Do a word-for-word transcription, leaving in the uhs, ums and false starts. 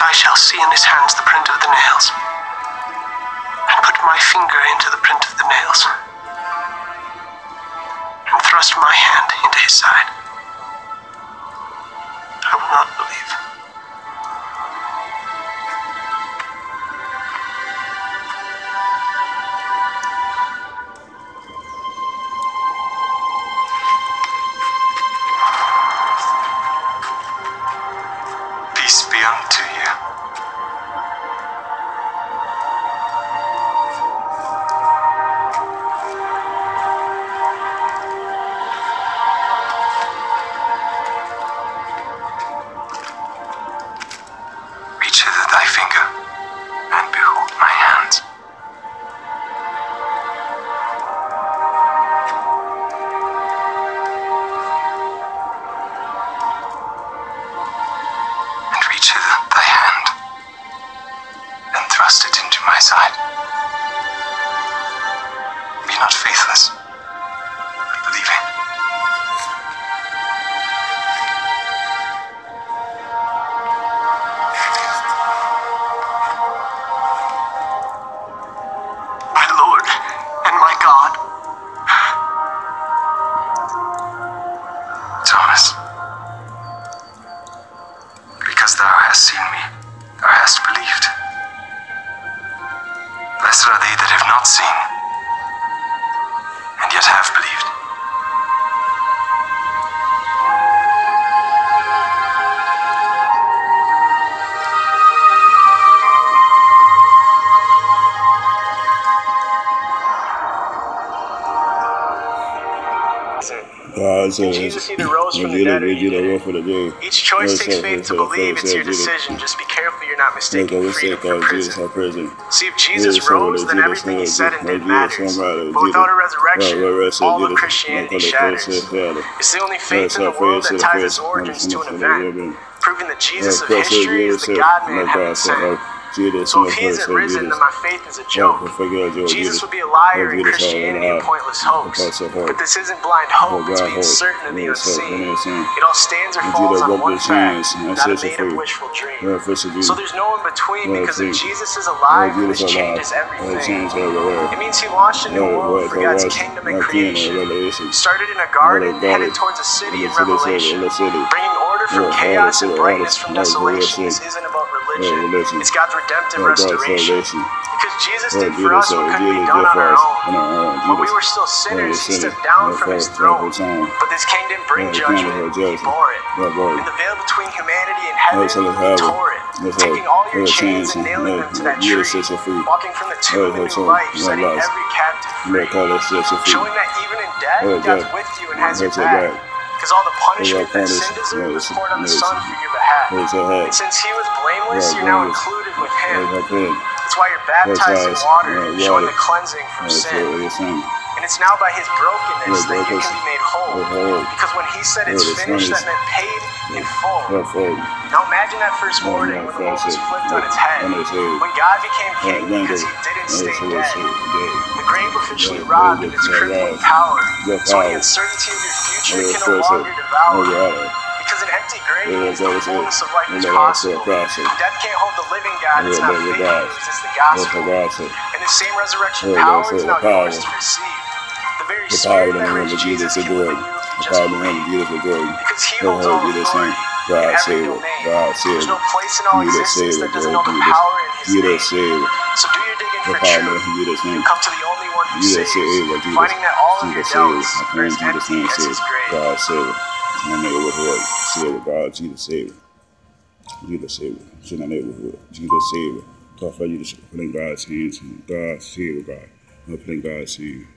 I shall see in his hands the print of the nails, and put my finger into the print of the nails, and thrust my hand into his side, I will not believe. Peace be unto you. Reach hither thy finger, and behold my hands. And reach hither thy hand, and thrust it into my side. Be not faithless, but believing. My Lord and my God. Thomas, because thou hast seen me, thou hast believed. Blessed are they that have not seen, and yet have believed. God says, Jesus either rose from the dead or he didn't. Each choice takes faith to believe. It's your decision. Just be careful you're not mistaking freedom for prison. See, if Jesus rose, then everything he said and did matters. But without a resurrection, all of Christianity shatters. It's the only faith in the world that ties its origins to an event, proving that Jesus of history is the God-man heaven sent. So if he isn't risen, then my faith is a joke. Jesus would be a liar and Christianity a pointless hoax. But this isn't blind hope, it's being certain of the unseen. It all stands or falls on one fact, not a made-up wishful dream. So there's no in between, because if Jesus is alive, this changes everything. It means he launched a new world for God's kingdom and creation. Started in a garden, headed towards a city in Revelation. Bringing order from chaos and brightness from desolation. This isn't about religion. It's God's redemptive restoration. Because Jesus did for us what couldn't be done on our own. When we were still sinners, he stepped down from his throne. But this king didn't bring judgment, he bore it. In the veil between humanity and heaven, he tore it. Taking all your chains and nailing them to that tree. Walking from the tomb to new life, setting every captive free. Showing that even in death, God's with you and has your back. Because all the punishment that sin deserved was poured on the Son for your behalf. And since he was blameless, you're now included with him. That's why you're baptized in water, showing the cleansing from sin. And it's now by his brokenness that you can be made whole. Because when he said it's finished, that meant paid in full. Now imagine that first morning when the world was flipped on its head. When God became king because he didn't stay dead. The grave officially robbed of its crippling power. So the uncertainty of your future can no longer devour. Because an empty grave means the fullness of life is possible. Death can't hold the living God. It's not fake news, it's the gospel. And the same resurrection power is now yours to receive. The very spirit that raised Jesus can live in you just believe. Because he holds all authority in every domain. There's no place in all existence that doesn't know the power in his name. So do your digging for truth. You come to the only one who saves, finding that all of your doubts are as empty as his grave. In the neighborhood, Savior, God, Jesus Savior. Jesus Savior. In the neighborhood, Jesus Savior. God, for you to put in God's hands, God, Savior, God. I'm putting God's hands.